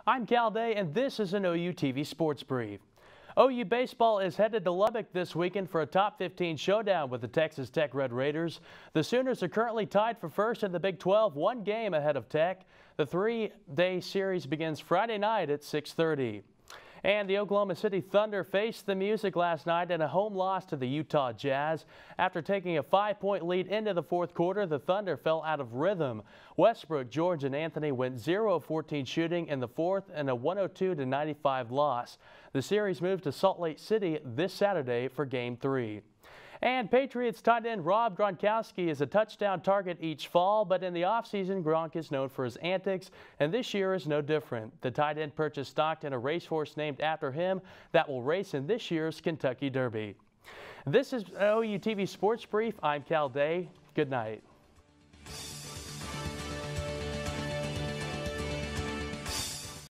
I'm Cal Day, and this is an OU TV Sports Brief. OU baseball is headed to Lubbock this weekend for a top 15 showdown with the Texas Tech Red Raiders. The Sooners are currently tied for first in the Big 12, one game ahead of Tech. The three-day series begins Friday night at 6:30. And the Oklahoma City Thunder faced the music last night in a home loss to the Utah Jazz. After taking a 5-point lead into the fourth quarter, the Thunder fell out of rhythm. Westbrook, George, and Anthony went 0 of 14 shooting in the fourth in a 102-95 loss. The series moved to Salt Lake City this Saturday for Game 3. And Patriots tight end Rob Gronkowski is a touchdown target each fall, but in the offseason, Gronk is known for his antics, and this year is no different. The tight end purchased stock in a racehorse named after him that will race in this year's Kentucky Derby. This is OU TV Sports Brief. I'm Cal Day. Good night.